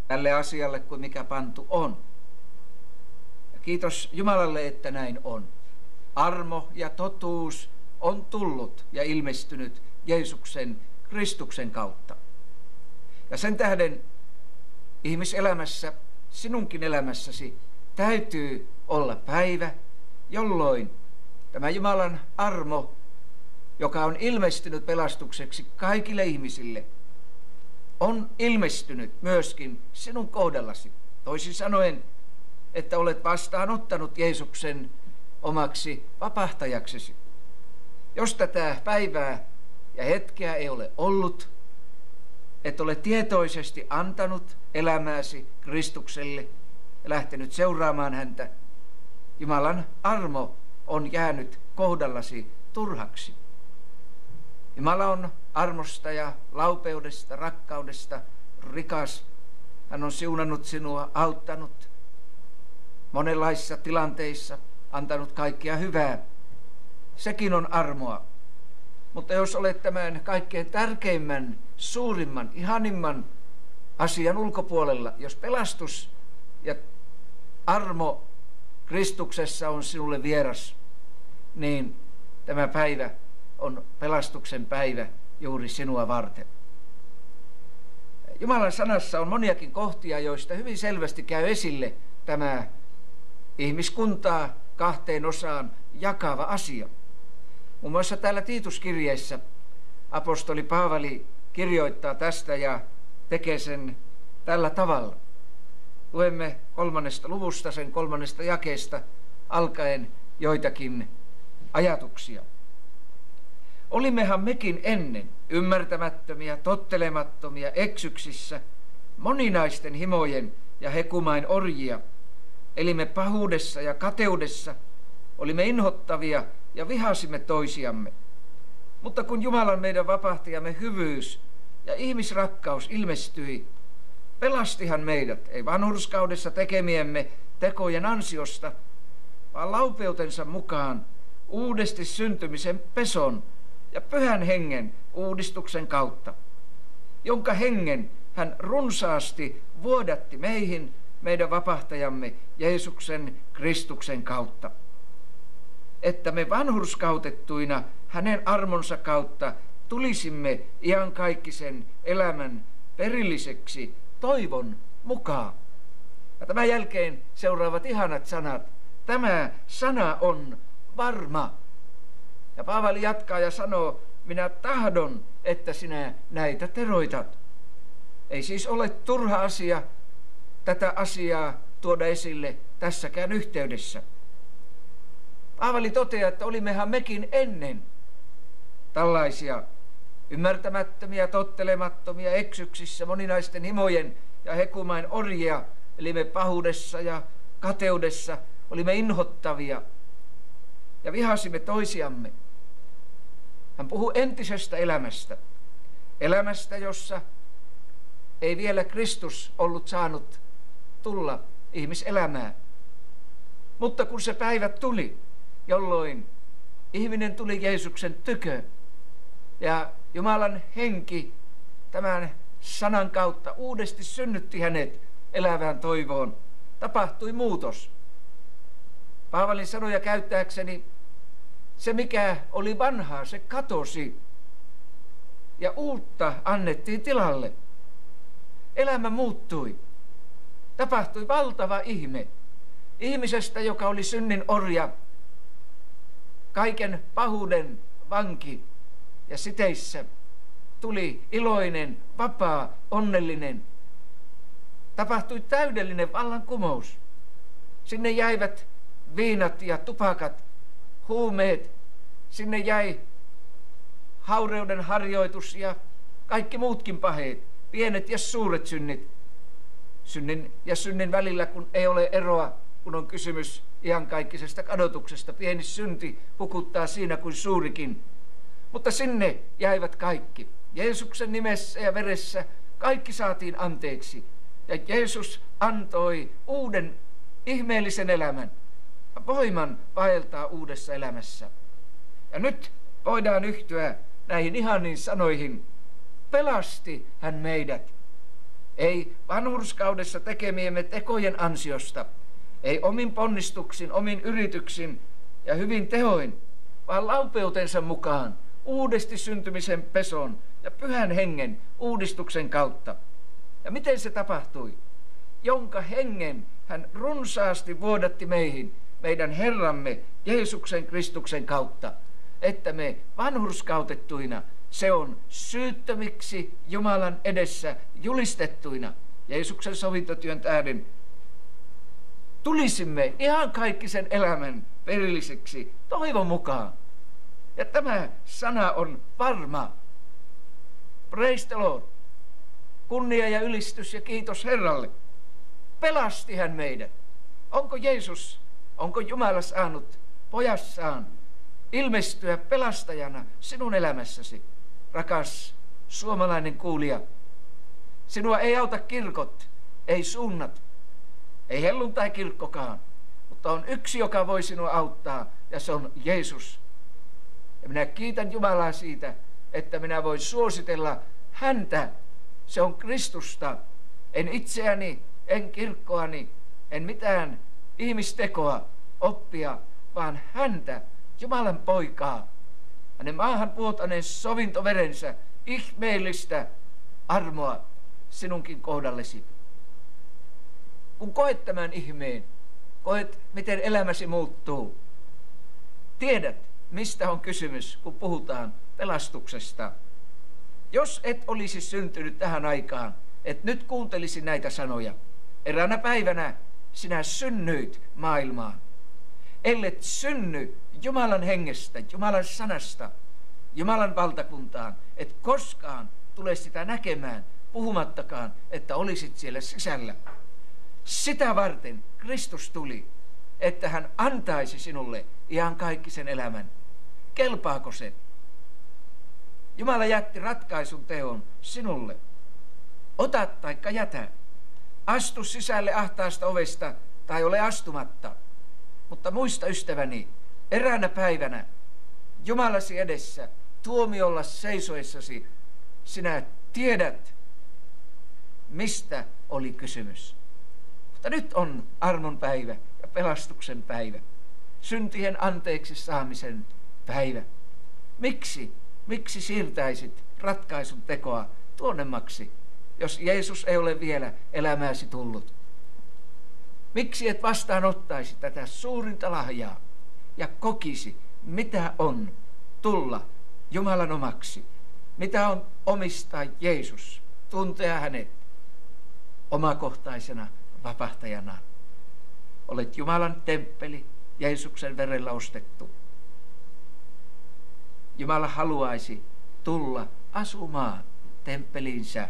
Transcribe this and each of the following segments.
tälle asialle kuin mikä pantu on. Ja kiitos Jumalalle, että näin on. Armo ja totuus on tullut ja ilmestynyt Jeesuksen Kristuksen kautta. Ja sen tähden ihmiselämässä, sinunkin elämässäsi, täytyy olla päivä, jolloin tämä Jumalan armo, joka on ilmestynyt pelastukseksi kaikille ihmisille, on ilmestynyt myöskin sinun kohdallasi. Toisin sanoen, että olet vastaanottanut Jeesuksen omaksi vapahtajaksesi. Jos tätä päivää ja hetkeä ei ole ollut, et ole tietoisesti antanut elämääsi Kristukselle ja lähtenyt seuraamaan häntä, Jumalan armo on jäänyt kohdallasi turhaksi. Jumala on armosta ja laupeudesta, rakkaudesta rikas. Hän on siunannut sinua, auttanut monenlaisissa tilanteissa, antanut kaikkia hyvää. Sekin on armoa. Mutta jos olet tämän kaikkein tärkeimmän, suurimman, ihanimman asian ulkopuolella, jos pelastus ja armo Kristuksessa on sinulle vieras, niin tämä päivä on pelastuksen päivä juuri sinua varten. Jumalan sanassa on moniakin kohtia, joista hyvin selvästi käy esille tämä ihmiskuntaa kahteen osaan jakava asia. Muun muassa täällä Tiituskirjeessä apostoli Paavali kirjoittaa tästä ja tekee sen tällä tavalla. Luemme 3. luvusta, sen 3. jakeesta alkaen joitakin ajatuksia. Olimmehan mekin ennen ymmärtämättömiä, tottelemattomia, eksyksissä, moninaisten himojen ja hekumain orjia. Elimme pahuudessa ja kateudessa, olimme inhottavia ja vihasimme toisiamme. Mutta kun Jumalan meidän vapahtajamme hyvyys ja ihmisrakkaus ilmestyi, pelastihan meidät, ei vanhurskaudessa tekemiemme tekojen ansiosta, vaan laupeutensa mukaan uudesti syntymisen peson ja Pyhän Hengen uudistuksen kautta, jonka hengen hän runsaasti vuodatti meihin meidän vapahtajamme Jeesuksen Kristuksen kautta, että me vanhurskautettuina hänen armonsa kautta tulisimme iankaikkisen elämän perilliseksi toivon mukaan. Ja tämän jälkeen seuraavat ihanat sanat. Tämä sana on varma. Ja Paavali jatkaa ja sanoo, minä tahdon, että sinä näitä teroitat. Ei siis ole turha asia tätä asiaa tuoda esille tässäkään yhteydessä. Paavali toteaa, että olimmehan mekin ennen tällaisia ymmärtämättömiä, tottelemattomia, eksyksissä, moninaisten himojen ja hekumain orjia, eli me pahuudessa ja kateudessa olimme inhottavia ja vihasimme toisiamme. Hän puhuu entisestä elämästä, elämästä, jossa ei vielä Kristus ollut saanut tulla ihmiselämään. Mutta kun se päivä tuli, jolloin ihminen tuli Jeesuksen tykö ja Jumalan henki tämän sanan kautta uudesti synnytti hänet elävään toivoon, tapahtui muutos. Paavalin sanoja käyttääkseni, se mikä oli vanhaa, se katosi ja uutta annettiin tilalle. Elämä muuttui. Tapahtui valtava ihme. Ihmisestä, joka oli synnin orja, kaiken pahuuden vanki ja siteissä, tuli iloinen, vapaa, onnellinen. Tapahtui täydellinen vallankumous. Sinne jäivät viinat ja tupakat, huumeet. Sinne jäi haureuden harjoitus ja kaikki muutkin paheet, pienet ja suuret synnit. Synnin ja synnin välillä, kun ei ole eroa, kun on kysymys iankaikkisesta kadotuksesta. Pieni synti hukuttaa siinä kuin suurikin. Mutta sinne jäivät kaikki. Jeesuksen nimessä ja veressä kaikki saatiin anteeksi. Ja Jeesus antoi uuden ihmeellisen elämän, voiman vaeltaa uudessa elämässä. Ja nyt voidaan yhtyä näihin ihaniin sanoihin. Pelasti hän meidät. Ei vanhurskaudessa tekemiemme tekojen ansiosta, ei omin ponnistuksin, omin yrityksin ja hyvin tehoin, vaan laupeutensa mukaan uudesti syntymisen peson ja Pyhän Hengen uudistuksen kautta. Ja miten se tapahtui? Jonka hengen hän runsaasti vuodatti meihin, meidän Herramme Jeesuksen Kristuksen kautta, että me vanhurskautettuina, se on syyttömiksi Jumalan edessä julistettuina Jeesuksen sovintotyön tähden, tulisimme ihan kaikkisen elämän perillisiksi toivon mukaan. Ja tämä sana on varma. Praise the Lord. Kunnia ja ylistys ja kiitos Herralle. Pelasti hän meidät. Onko Jeesus, onko Jumala saanut pojassaan ilmestyä pelastajana sinun elämässäsi? Rakas suomalainen kuulija, sinua ei auta kirkot, ei suunnat, ei helluntai-kirkkokaan, mutta on yksi, joka voi sinua auttaa, ja se on Jeesus. Ja minä kiitän Jumalaa siitä, että minä voin suositella häntä. Se on Kristusta. En itseäni, en kirkkoani, en mitään ihmistekoa, oppia, vaan häntä, Jumalan poikaa. Hänen maahan vuotaneen sovintoverensä, ihmeellistä armoa sinunkin kohdallesi. Kun koet tämän ihmeen, koet miten elämäsi muuttuu, tiedät mistä on kysymys, kun puhutaan pelastuksesta. Jos et olisi syntynyt tähän aikaan, et nyt kuuntelisi näitä sanoja. Eräänä päivänä sinä synnyit maailmaan. Ellet synny Jumalan hengestä, Jumalan sanasta, Jumalan valtakuntaan, et koskaan tule sitä näkemään, puhumattakaan, että olisit siellä sisällä. Sitä varten Kristus tuli, että hän antaisi sinulle ihan kaikkisen elämän. Kelpaako se? Jumala jätti ratkaisun teon sinulle. Ota taikka jätä. Astu sisälle ahtaasta ovesta tai ole astumatta. Mutta muista, ystäväni, eräänä päivänä Jumalasi edessä tuomiolla seisoessasi sinä tiedät, mistä oli kysymys. Mutta nyt on armon päivä ja pelastuksen päivä. Syntien anteeksi saamisen päivä. Miksi siirtäisit ratkaisun tekoa tuonnemmaksi, jos Jeesus ei ole vielä elämääsi tullut? Miksi et vastaanottaisi tätä suurinta lahjaa ja kokisi, mitä on tulla Jumalan omaksi? Mitä on omistaa Jeesus, tuntea hänet omakohtaisena vapahtajana? Olet Jumalan temppeli, Jeesuksen verellä ostettu. Jumala haluaisi tulla asumaan temppeliinsä.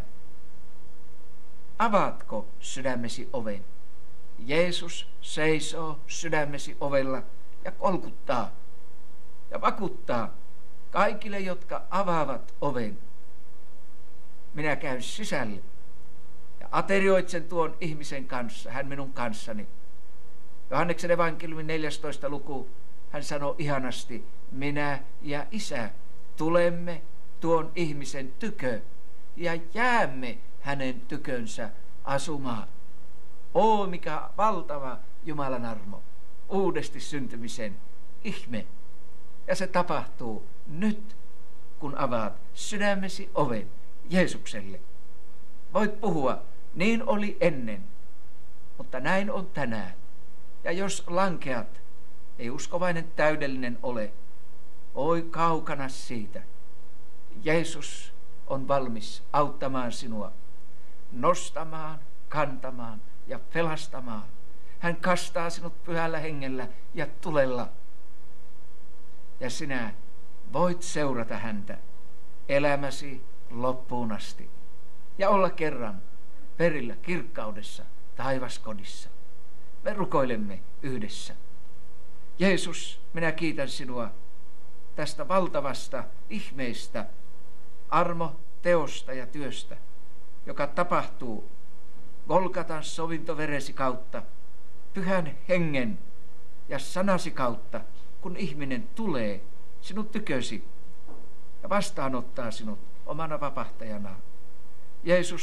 Avaatko sydämesi oven? Jeesus seisoo sydämesi ovella ja kolkuttaa ja vakuuttaa kaikille, jotka avaavat oven. Minä käyn sisälle ja aterioitsen tuon ihmisen kanssa, hän minun kanssani. Johanneksen evankeliumin 14. luku, hän sanoo ihanasti, minä ja Isä tulemme tuon ihmisen tykö ja jäämme hänen tykönsä asumaan. Oo, mikä valtava Jumalan armo, uudesti syntymisen ihme. Ja se tapahtuu nyt, kun avaat sydämesi oven Jeesukselle. Voit puhua, niin oli ennen, mutta näin on tänään. Ja jos lankeat, ei uskovainen täydellinen ole, oi kaukana siitä. Jeesus on valmis auttamaan sinua, nostamaan, kantamaan ja pelastamaan. Hän kastaa sinut Pyhällä Hengellä ja tulella. Ja sinä voit seurata häntä elämäsi loppuun asti ja olla kerran perillä kirkkaudessa taivaskodissa. Me rukoilemme yhdessä. Jeesus, minä kiitän sinua tästä valtavasta ihmeestä, armoteosta ja työstä, joka tapahtuu Golgatan sovintoveresi kautta, Pyhän Hengen ja sanasi kautta, kun ihminen tulee sinut tykösi ja vastaanottaa sinut omana vapahtajanaan. Jeesus,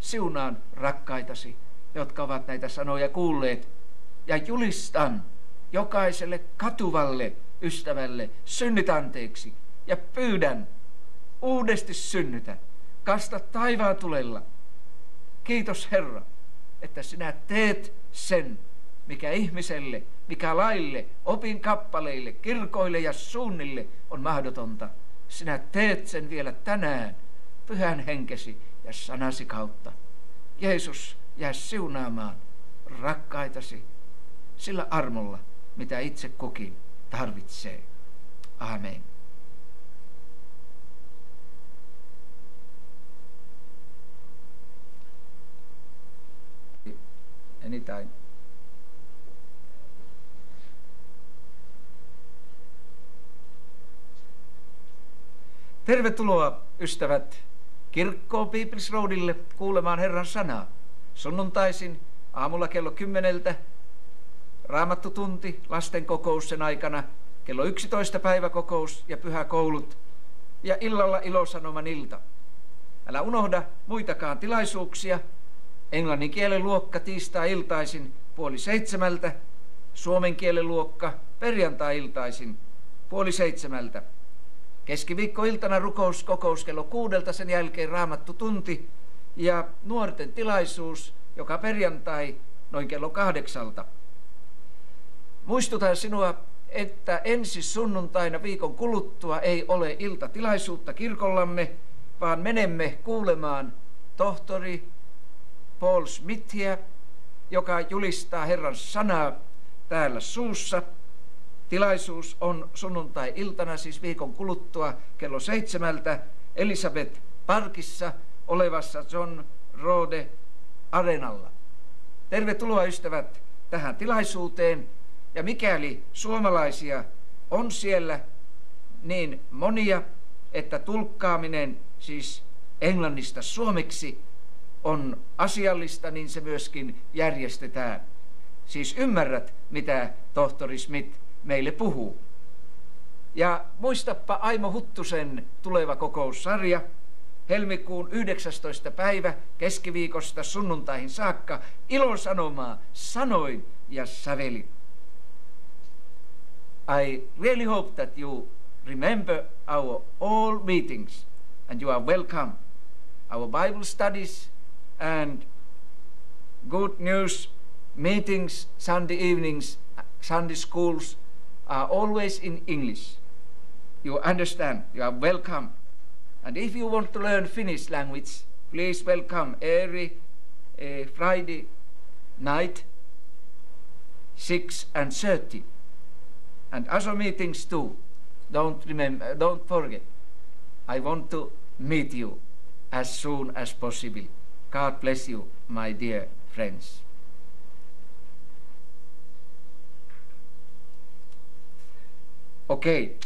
siunaan rakkaitasi, jotka ovat näitä sanoja kuulleet, ja julistan jokaiselle katuvalle ystävälle synnit anteeksi, ja pyydän, uudesti synnytä, kasta taivaan tulella. Kiitos Herra, että sinä teet sen, mikä ihmiselle, mikä laille, opinkappaleille, kirkoille ja suunnille on mahdotonta. Sinä teet sen vielä tänään pyhän henkesi ja sanasi kautta. Jeesus, jää siunaamaan rakkaitasi sillä armolla, mitä itse kukin tarvitsee. Amen. Anytime. Tervetuloa, ystävät, kirkkoon People's Roadille kuulemaan Herran sanaa. Sunnuntaisin aamulla kello 10, raamattutunti, lasten kokous sen aikana, kello 11 päiväkokous ja pyhäkoulut, ja illalla ilosanoman ilta. Älä unohda muitakaan tilaisuuksia. Englannin kielen luokka tiistai-iltaisin 6:30, suomen kielen luokka perjantai-iltaisin 6:30. Keskiviikkoiltana rukouskokous kello 6, sen jälkeen raamattutunti ja nuorten tilaisuus joka perjantai noin kello 8. Muistutan sinua, että ensi sunnuntaina viikon kuluttua ei ole iltatilaisuutta kirkollamme, vaan menemme kuulemaan tohtori Paul Smithia, joka julistaa Herran sanaa täällä suussa. Tilaisuus on sunnuntai-iltana, siis viikon kuluttua kello 7 Elizabeth Parkissa olevassa John Roode Areenalla. Tervetuloa, ystävät, tähän tilaisuuteen, ja mikäli suomalaisia on siellä niin monia, että tulkkaaminen siis englannista suomeksi on asiallista, niin se myöskin järjestetään. Siis ymmärrät, mitä tohtori Smith meille puhuu. Ja muistappa Aimo Huttusen tuleva kokoussarja helmikuun 19. päivä keskiviikosta sunnuntaihin saakka ilosanomaa sanoin ja sävelin. I really hope that you remember our all meetings and you are welcome. Our Bible studies and good news meetings, Sunday evenings, Sunday schools are always in English. You understand, you are welcome. And if you want to learn Finnish language, please welcome every Friday night, 6:30. And other meetings too. Don't forget. I want to meet you as soon as possible. God bless you, my dear friends. Okei.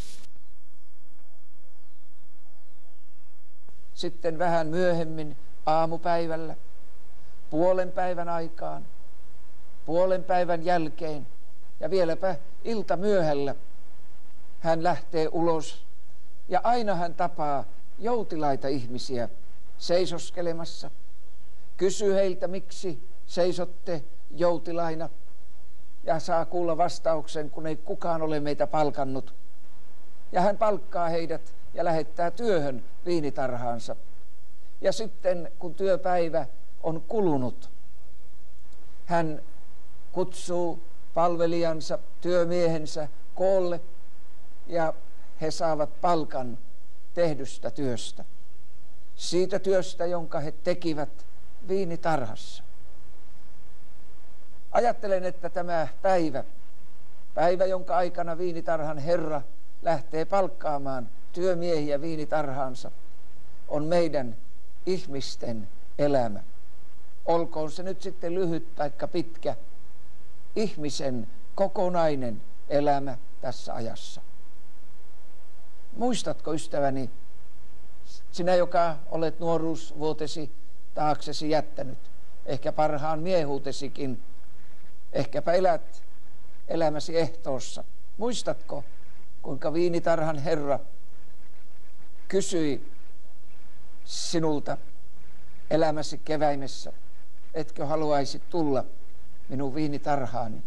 Sitten vähän myöhemmin aamupäivällä, puolen päivän aikaan, puolen päivän jälkeen ja vieläpä iltamyöhällä hän lähtee ulos, ja aina hän tapaa joutilaita ihmisiä seisoskelemassa. Kysyy heiltä, miksi seisotte joutilaina, ja saa kuulla vastauksen, kun ei kukaan ole meitä palkannut. Ja hän palkkaa heidät ja lähettää työhön viinitarhaansa. Ja sitten, kun työpäivä on kulunut, hän kutsuu palvelijansa, työmiehensä koolle, ja he saavat palkan tehdystä työstä. Siitä työstä, jonka he tekivät viinitarhassa. Ajattelen, että tämä päivä, jonka aikana viinitarhan herra lähtee palkkaamaan työmiehiä viinitarhaansa, on meidän ihmisten elämä. Olkoon se nyt sitten lyhyt tai pitkä, ihmisen kokonainen elämä tässä ajassa. Muistatko, ystäväni, sinä, joka olet nuoruusvuotesi taaksesi jättänyt, ehkä parhaan miehuutesikin, ehkäpä elät elämäsi ehtoossa. Muistatko, kuinka viinitarhan herra kysyi sinulta, elämäsi keväimessä, etkö haluaisi tulla minun viinitarhaani?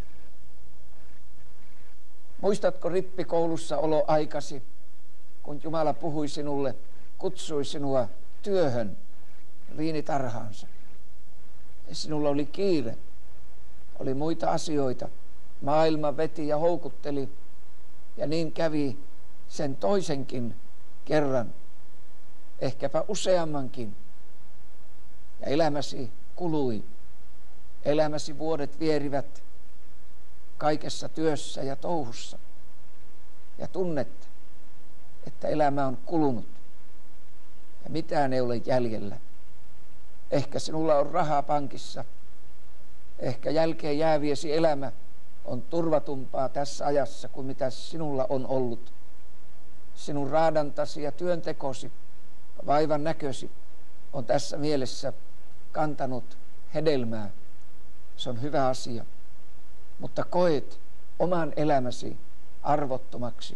Muistatko rippikoulussa oloaikasi, kun Jumala puhui sinulle, kutsui sinua työhön viinitarhaansa? Ja sinulla oli kiire, oli muita asioita. Maailma veti ja houkutteli, ja niin kävi sen toisenkin kerran, ehkäpä useammankin. Ja elämäsi kului, elämäsi vuodet vierivät kaikessa työssä ja touhussa. Ja tunnet, että elämä on kulunut ja mitään ei ole jäljellä. Ehkä sinulla on rahaa pankissa, ehkä jälkeen jääviesi elämä on turvatumpaa tässä ajassa kuin mitä sinulla on ollut. Sinun raadantasi ja työntekosi, vaivan näkösi on tässä mielessä kantanut hedelmää. Se on hyvä asia, mutta koet oman elämäsi arvottomaksi.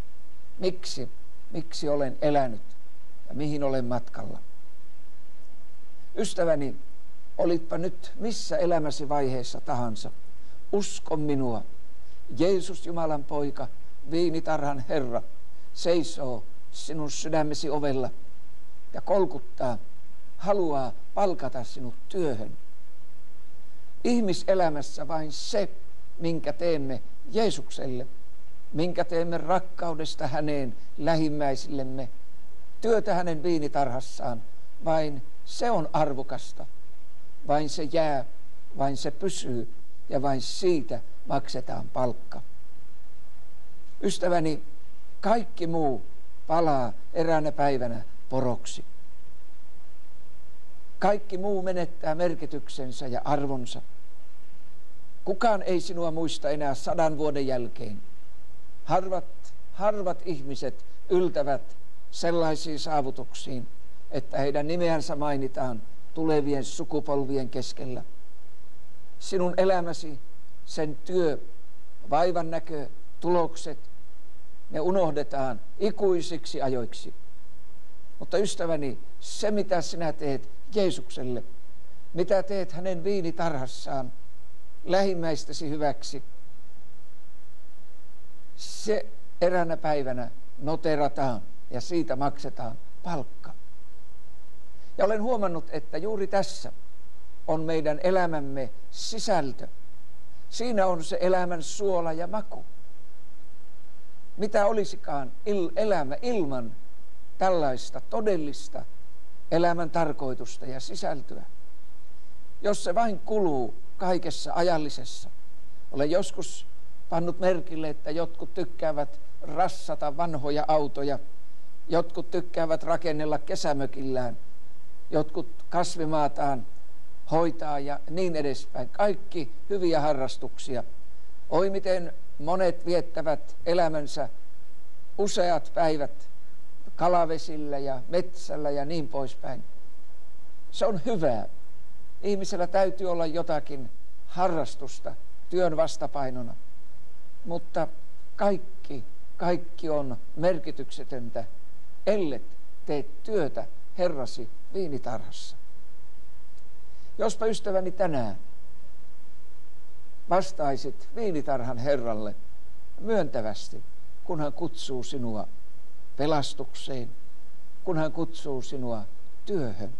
Miksi olen elänyt ja mihin olen matkalla? Ystäväni, olitpa nyt missä elämäsi vaiheessa tahansa, usko minua. Jeesus, Jumalan poika, viinitarhan Herra, seisoo sinun sydämesi ovella ja kolkuttaa, haluaa palkata sinut työhön. Ihmiselämässä vain se, minkä teemme Jeesukselle, minkä teemme rakkaudesta häneen lähimmäisillemme, työtä hänen viinitarhassaan, vain se on arvokasta. Vain se jää, vain se pysyy ja vain siitä maksetaan palkka. Ystäväni, kaikki muu palaa eräänä päivänä poroksi. Kaikki muu menettää merkityksensä ja arvonsa. Kukaan ei sinua muista enää 100 vuoden jälkeen. Harvat ihmiset yltävät sellaisiin saavutuksiin, että heidän nimeänsä mainitaan tulevien sukupolvien keskellä. Sinun elämäsi, sen työ, vaivan näkö, tulokset, ne unohdetaan ikuisiksi ajoiksi. Mutta ystäväni, se mitä sinä teet Jeesukselle, mitä teet hänen viinitarhassaan lähimmäistäsi hyväksi, se eräänä päivänä noterataan ja siitä maksetaan palkka. Ja olen huomannut, että juuri tässä on meidän elämämme sisältö. Siinä on se elämän suola ja maku. Mitä olisikaan elämä ilman tällaista todellista elämän tarkoitusta ja sisältöä, jos se vain kuluu kaikessa ajallisessa. Olen joskus pannut merkille, että jotkut tykkäävät rassata vanhoja autoja, jotkut tykkäävät rakennella kesämökillään, jotkut kasvimaataan hoitaa ja niin edespäin. Kaikki hyviä harrastuksia. Oi miten monet viettävät elämänsä useat päivät kalavesillä ja metsällä ja niin poispäin. Se on hyvää. Ihmisellä täytyy olla jotakin harrastusta työn vastapainona. Mutta kaikki on merkityksetöntä, ellet tee työtä Herrasi viinitarhassa. Jospa ystäväni tänään vastaisit viinitarhan Herralle myöntävästi, kun hän kutsuu sinua pelastukseen, kun hän kutsuu sinua työhön.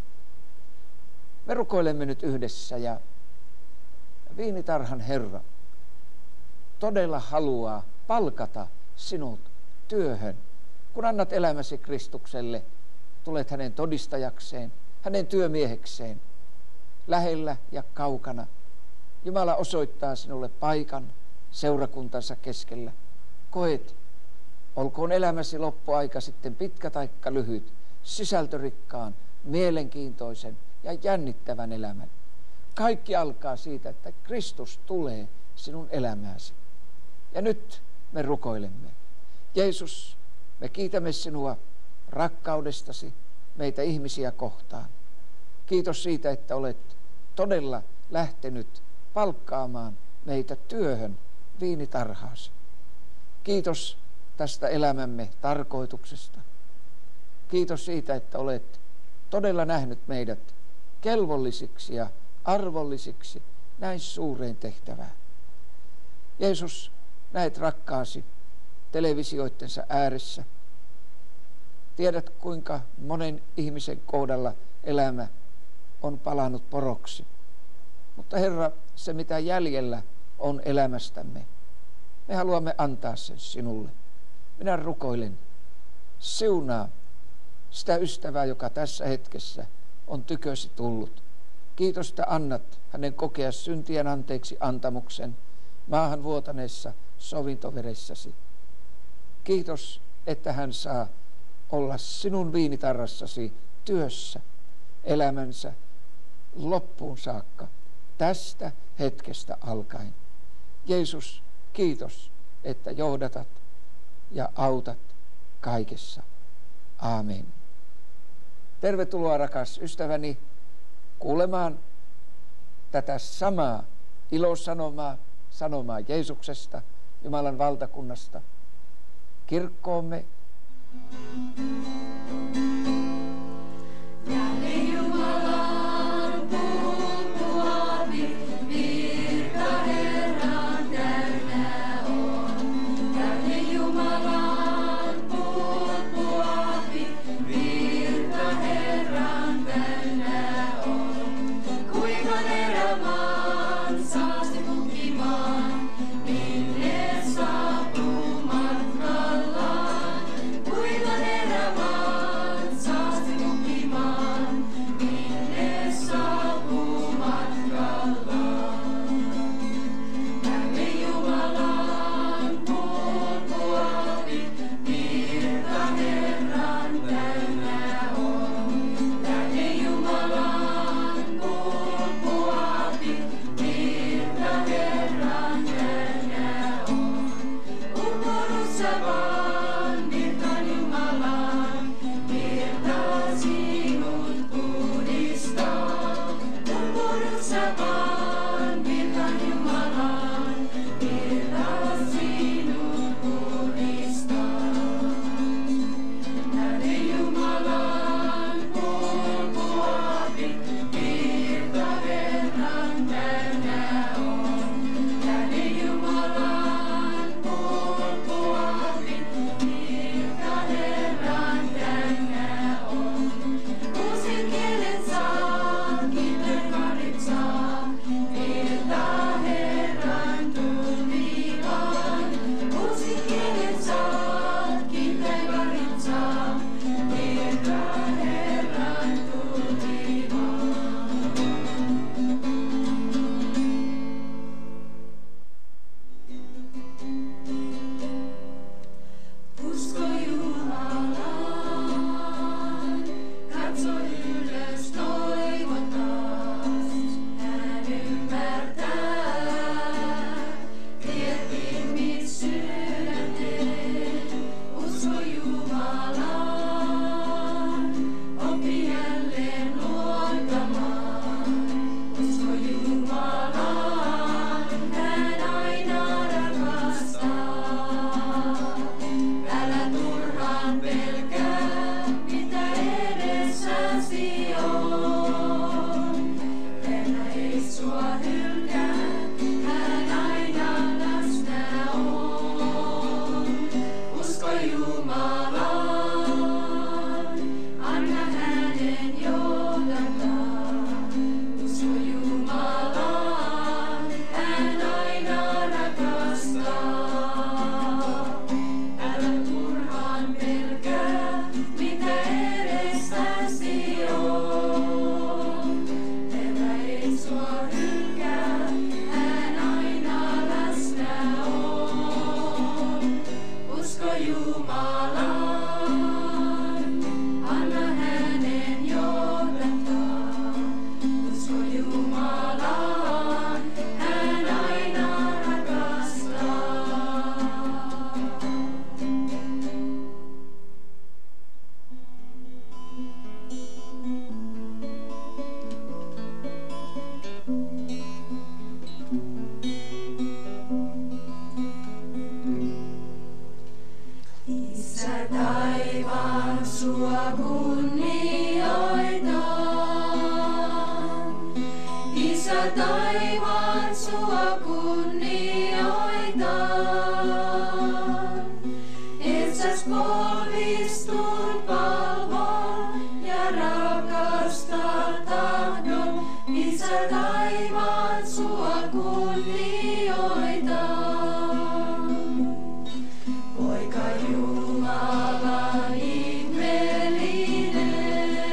Me rukoilemme nyt yhdessä ja viinitarhan Herra todella haluaa palkata sinut työhön. Kun annat elämäsi Kristukselle, tulet hänen todistajakseen, hänen työmiehekseen, lähellä ja kaukana. Jumala osoittaa sinulle paikan seurakuntansa keskellä. Koet, olkoon elämäsi loppuaika sitten pitkä taikka lyhyt, sisältörikkaan, mielenkiintoisen ja jännittävän elämän. Kaikki alkaa siitä, että Kristus tulee sinun elämääsi. Ja nyt me rukoilemme. Jeesus, me kiitämme sinua rakkaudestasi meitä ihmisiä kohtaan. Kiitos siitä, että olet todella lähtenyt palkkaamaan meitä työhön viinitarhaasi. Kiitos tästä elämämme tarkoituksesta. Kiitos siitä, että olet todella nähnyt meidät kelvollisiksi ja arvollisiksi näin suureen tehtävään. Jeesus, näet rakkaasi televisioittensa ääressä. Tiedät, kuinka monen ihmisen kohdalla elämä on palannut poroksi. Mutta Herra, se mitä jäljellä on elämästämme, me haluamme antaa sen sinulle. Minä rukoilen, siunaa sitä ystävää, joka tässä hetkessä on tykösi tullut. Kiitos, että annat hänen kokea syntien anteeksi antamuksen maahan vuotaneessa sovintoveressäsi. Kiitos, että hän saa olla sinun viinitarrassasi työssä elämänsä loppuun saakka tästä hetkestä alkaen. Jeesus, kiitos, että johdatat ja autat kaikessa. Aamen. Tervetuloa, rakas ystäväni, kuulemaan tätä samaa ilosanomaa, sanomaa Jeesuksesta, Jumalan valtakunnasta, kirkkoomme. Minne saapuu matkallaan, kuinka erämaa Isä taivaan sua kunnioitaan. Etsas polvistuu palvon ja rakastaa tahdon. Isä taivaan sua kunnioitaan. Poika Jumala ihmeellinen,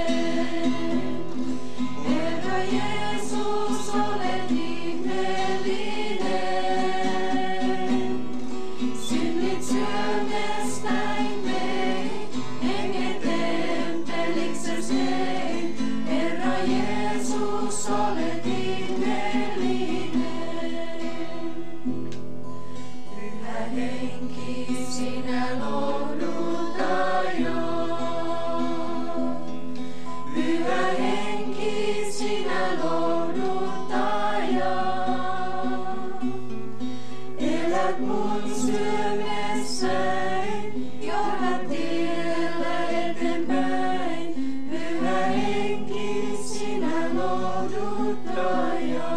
Herra Jeesus olet ihmeellinen. Synnit syömestäin vei, hengen temppeliksesi vei. Herra Jeesus olet ihmeellinen. Pyhä Henki sinä lohduta jo. Pyhä Henki sinä lohduta jo. Elät mun sydämessäni, johdat tiellä eteenpäin. Pyhä Henki sinä lohduta jo.